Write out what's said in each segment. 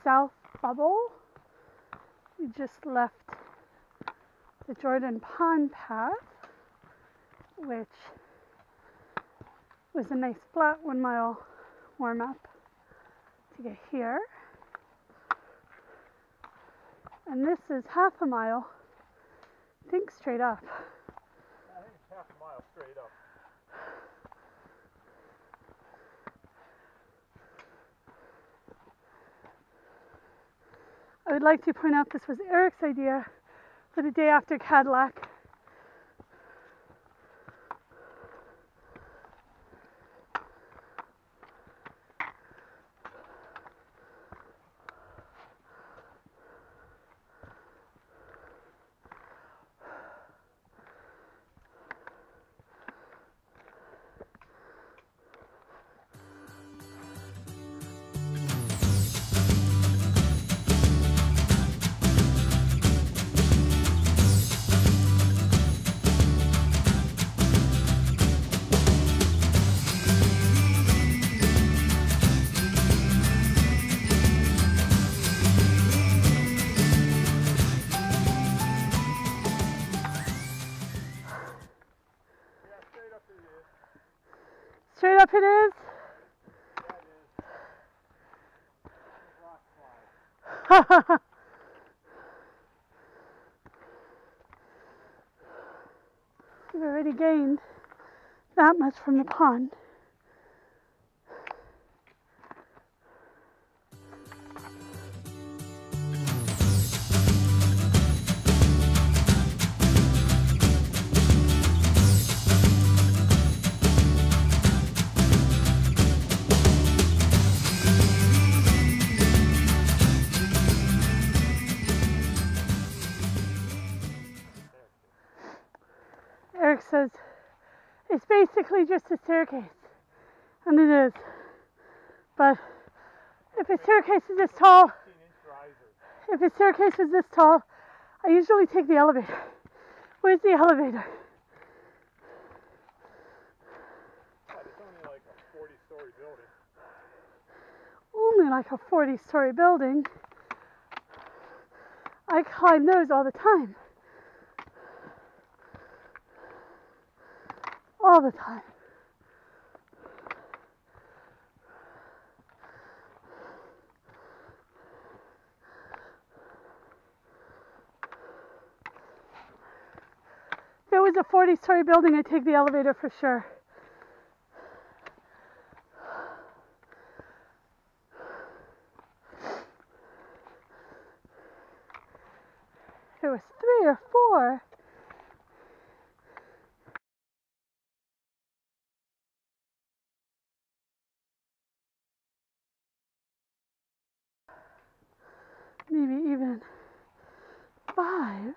south bubble. We just left the Jordan Pond path, which was a nice flat 1 mile warm up to get here. And this is half a mile, I think straight up. I think it's half a mile straight up. I would like to point out this was Eric's idea for the day after Cadillac. Straight up it is? Yeah, it is. We've already gained that much from the pond. Eric says it's basically just a staircase, and it is. But if a staircase is this tall, I usually take the elevator. Where's the elevator? It's only like a 40-story building. Only like a 40-story building. I climb those all the time. All the time. If it was a 40-story building, I'd take the elevator for sure. If it was 3 or 4, maybe even 5.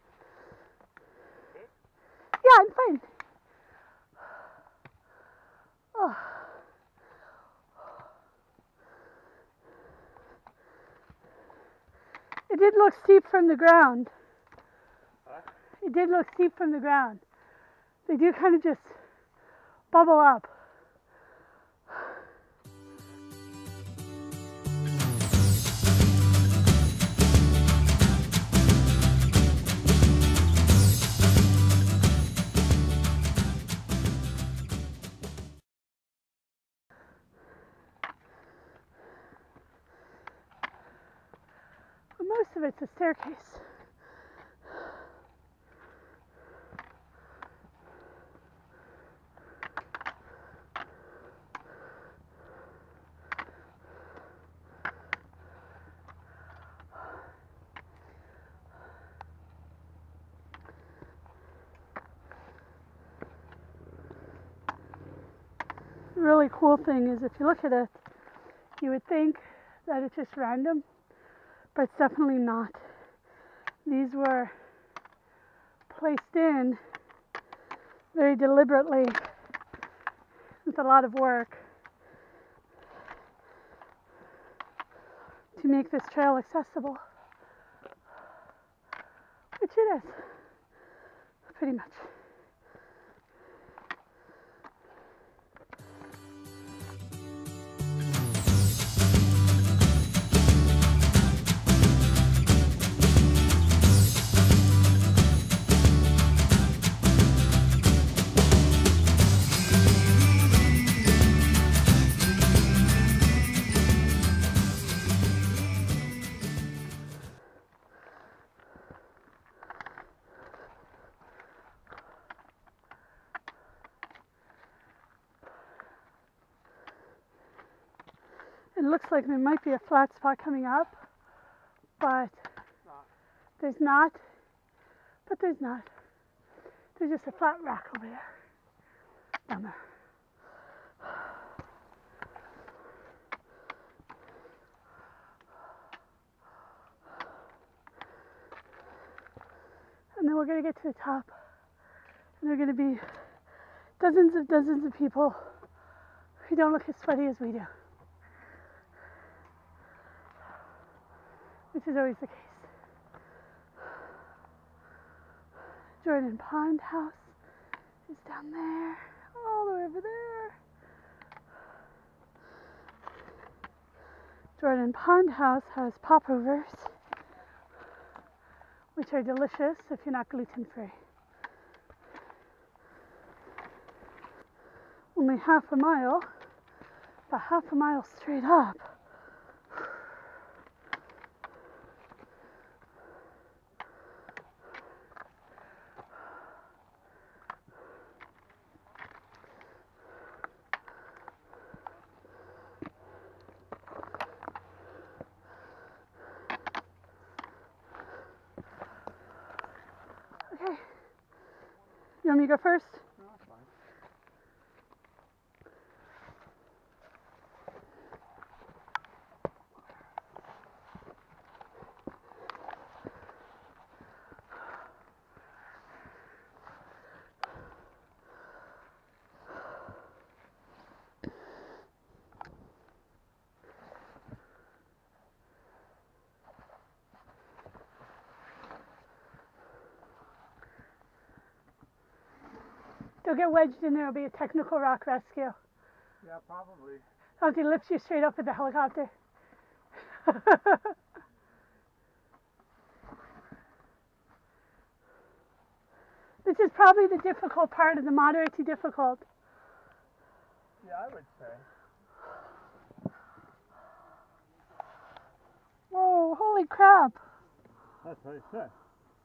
Yeah, I'm fine. Oh. It did look steep from the ground. Huh? It did look steep from the ground. They do kind of just bubble up. Most of it's a staircase. The really cool thing is if you look at it, you would think that it's just random. But it's definitely not. These were placed in very deliberately with a lot of work to make this trail accessible, which it is, pretty much. looks like there might be a flat spot coming up, but there's not. But there's not. There's just a flat rock over there. Down there. And then we're going to get to the top. And there are going to be dozens of people who don't look as sweaty as we do. Which is always the case. Jordan Pond House is down there, all the way over there. Jordan Pond House has popovers, which are delicious if you're not gluten-free. Only about half a mile straight up. Okay. You want me to go first? No, that's fine. Don't get wedged in there, it'll be a technical rock rescue. Yeah, probably. I'll have to lift you straight up with the helicopter. This is probably the difficult part of the moderate to difficult. Yeah, I would say. Whoa, holy crap. That's what I said.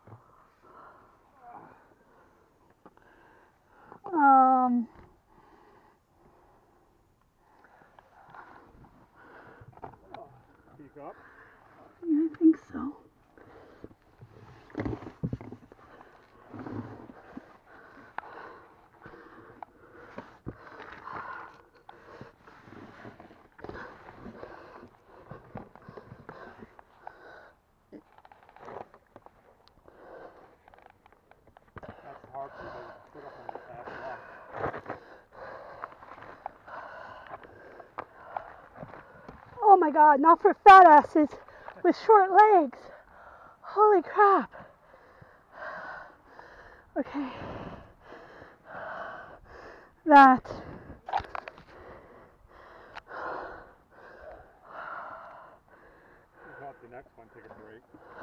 Speak up. Yeah, I think so. That's the hard part. They put up on the fast rock. Oh my god, not for fat asses with short legs. Holy crap. Okay. That. We'll help the next one take a break.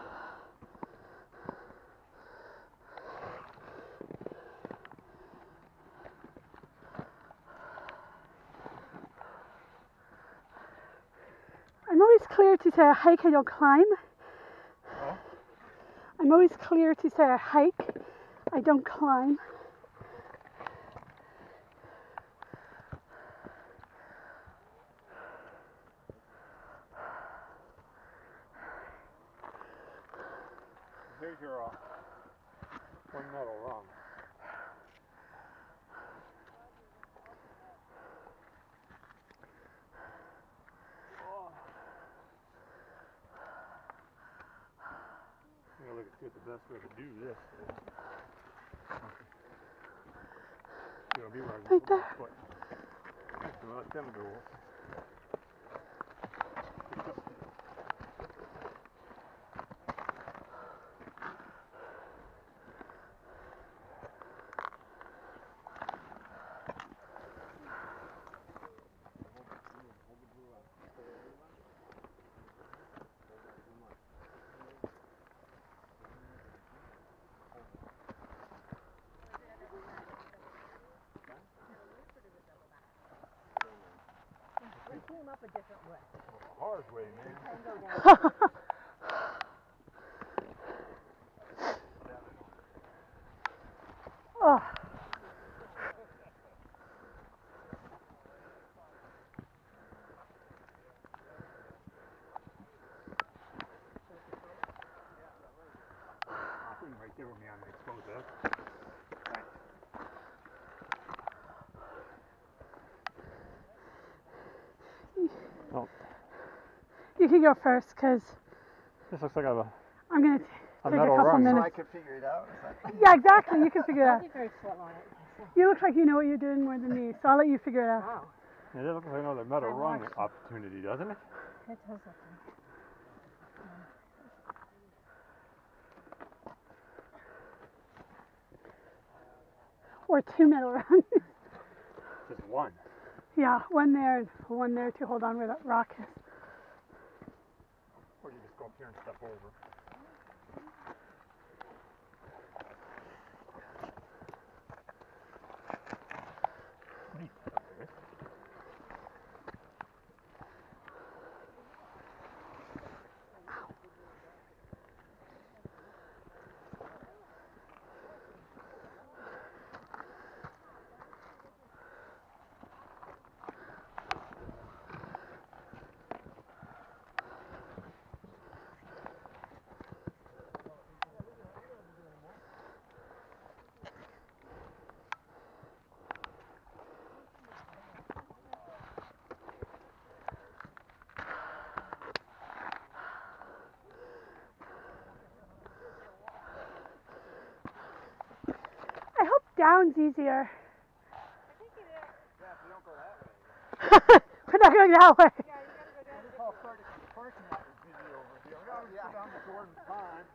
I'm always clear to say I hike, I don't climb. Oh? I'm always clear to say I hike, I don't climb. Here's your one metal rung. I'm gonna look at see what the best way to do this is. It'll be where I can Right put my there. foot. Actually, let them go. We came up a different way. Hard way, man. Oh. You can go first because This looks like a I'm going to take a metal couple rung. So I minutes. could figure it out. Yeah, exactly. You can figure it I'll out. be very slow on it. You look like you know what you're doing more than me, so I'll let you figure it out. Wow. Yeah, that looks like another metal I rung watched it. opportunity, doesn't it? It does look like. Or two metal rungs. Just one. Yeah, one there and one there to hold on where that rock is. Or you just go up here and step over. I hope down's easier. Yeah, if you don't go that way. We're not going that way. Paul started parking lot was busy over here. We always go down the Jordan Pond.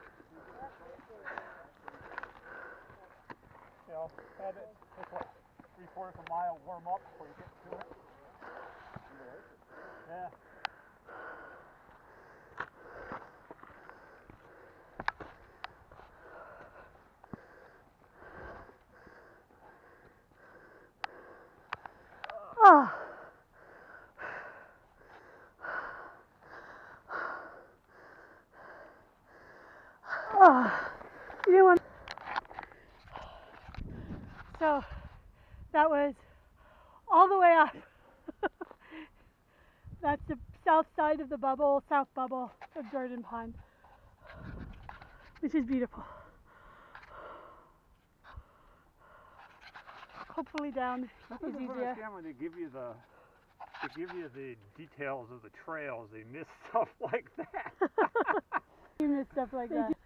You know, have it take like 3/4 of a mile warm up before you get to it. Yeah. Oh. Oh. You didn't want. So that was all the way up. That's the south side of the bubble, south bubble of Jordan Pond, which is beautiful. Hopefully down I is don't easier. understand when they give you the details of the trails, they miss stuff like that. You miss stuff like that.